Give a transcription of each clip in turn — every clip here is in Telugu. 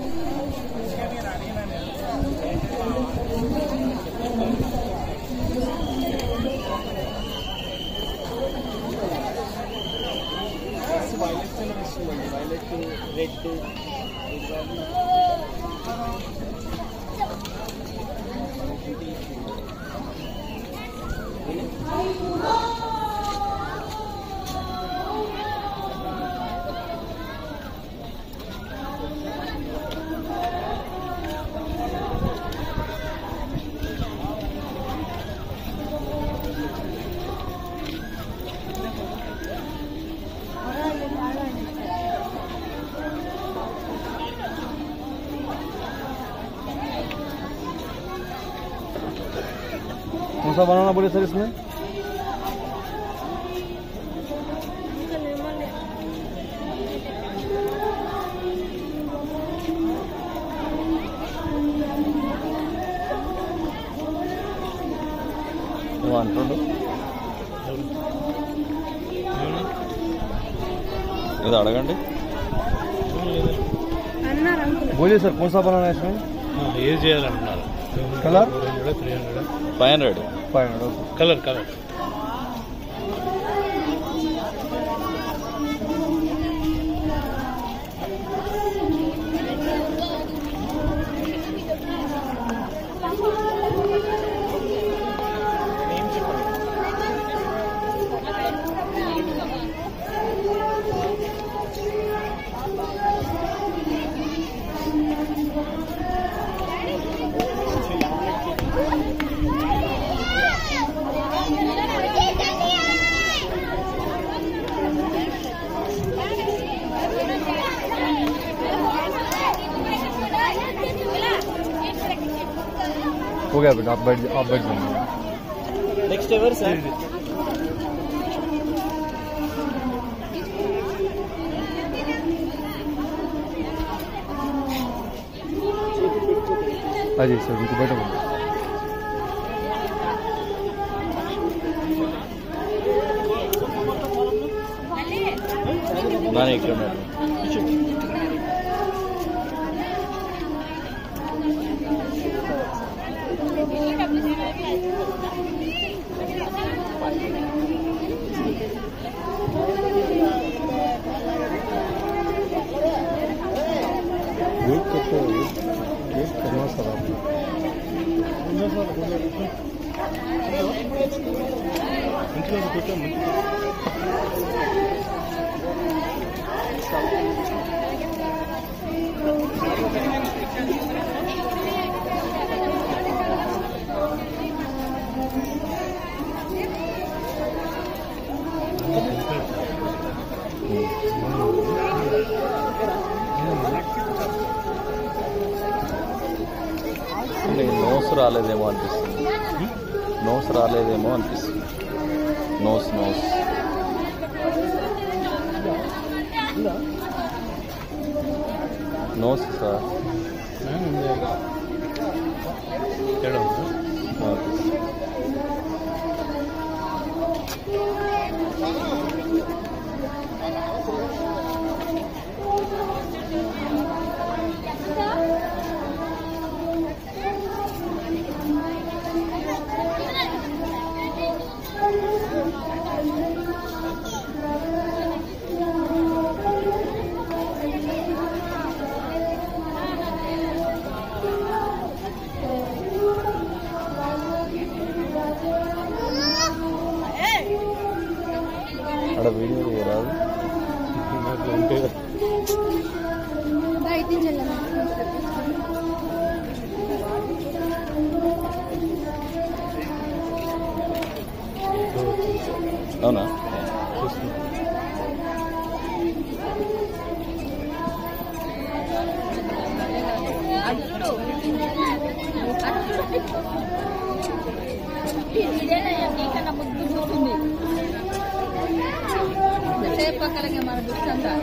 कौन सा बनाना बोले सर इसमें? अड़गंడి बोलिए सर कौन सा बनाना है इसमें? ये చేయాలంటున్నారు कलर 500 कलर कलर हो गया बेटा, आप बैठ जाइए। Next ever sir Ajay sir ji को बैठो। नानी ఇక్కడ करना सर నోస్ రాలేదేమో అనిపిస్తుంది. నోస్ రాలేదేమో అనిపిస్తుంది. నోస్ నోస్ నోస్ సార్ అక్కడ వీడియో రాదు. అవునా పక్కలకి మన దుష్టంగా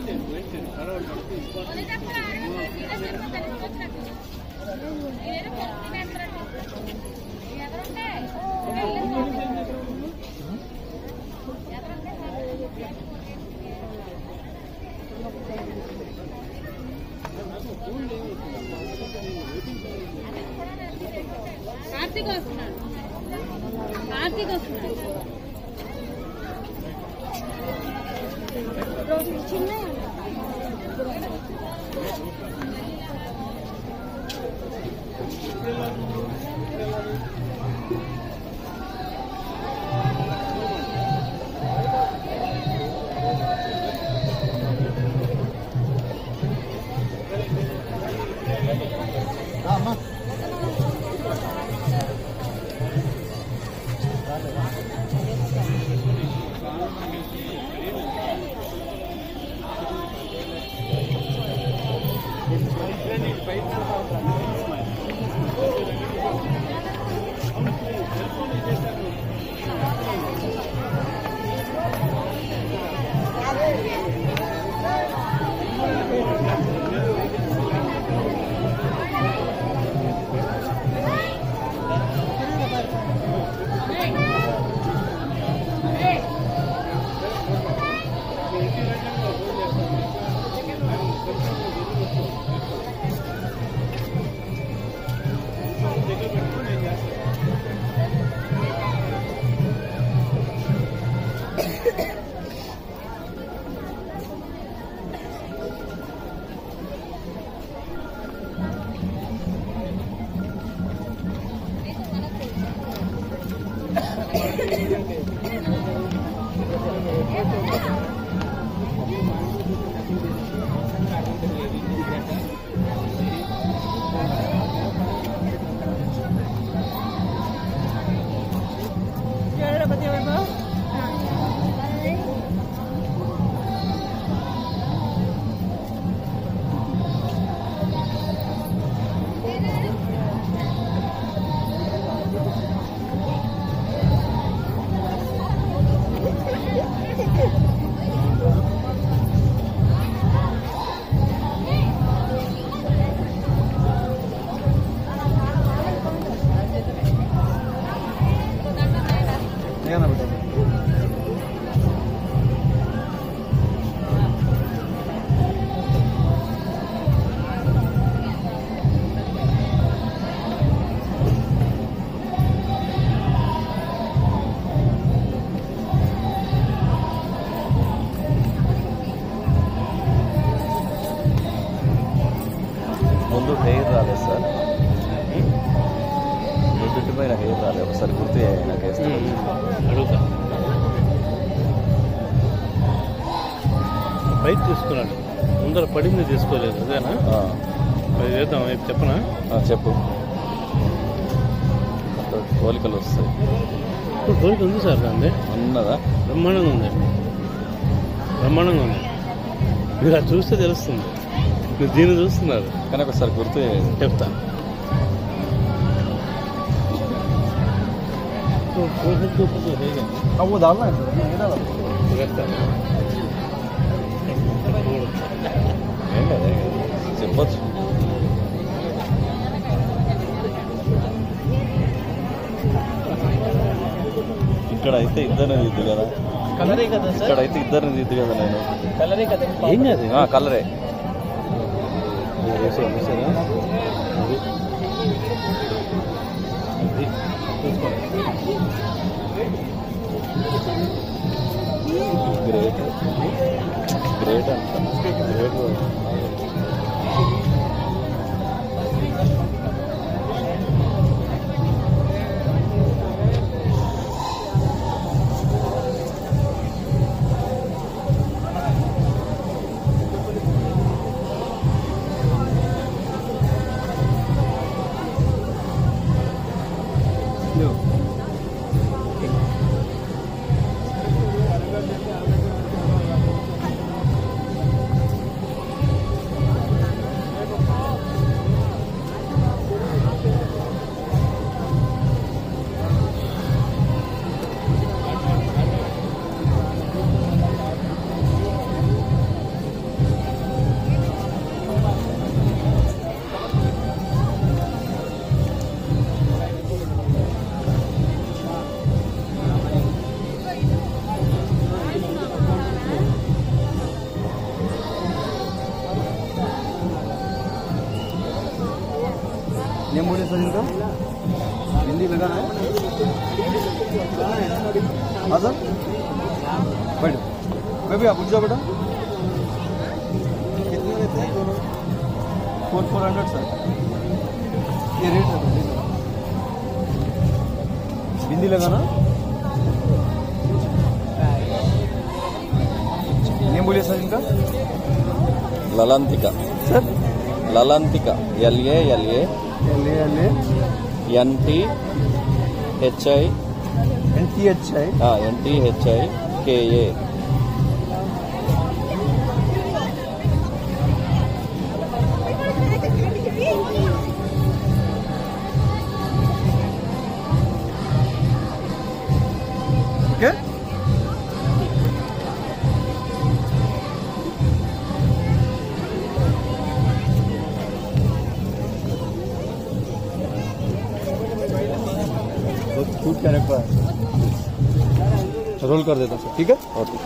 కార్తీక్ వస్తున్నాడు. కార్తీక్ వస్తున్నాడు. ముందు హెయిర్ రాలేదు సార్, జుట్టు పైన హెయిర్ రాలేదు. ఒకసారి గుర్తు చేయండి నాకు వేస్తాను. అడుగుతా. బయట తీసుకున్నాడు, ముందర పడింది తీసుకోలేదు. అదేనా? అది చేద్దాం, చెప్పనా? చెప్పు. కోలికలు వస్తాయి. ఇప్పుడు కోరిక ఉంది సార్, దాన్ని ఉన్నదా? బ్రహ్మాండంగా ఉంది, బ్రహ్మాండంగా ఉంది. మీరు అది చూస్తే తెలుస్తుంది. మీరు దీన్ని చూస్తున్నారు కానీ ఒకసారి గుర్తు చెప్తా. ఏం కదా చెప్పచ్చు. ఇక్కడ అయితే ఇద్దరిని దిద్దు కదా, కలరే కదా సార్, ఇక్కడ అయితే ఇద్దరిని దిద్దు కదా నేను. కలరే కదా. ఏం కాదు, కలరే. గ్రేట్ గ్రేట్ అంట, గ్రేట్. सर इनका हिंदी लगाना है हाँ सर बैठ बेबी आप उठ जाओ बेटा कितने देते हैं दोनों 400 सर ये रेट है हिंदी लगाना नेम बोलिए सर इनका Lalanthika sir Lalanthika LALA LA NTHI NTHI NTHI KA okay तो क्यूट कैरेक्टर है रोल कर देता सर ठीक है ఓకే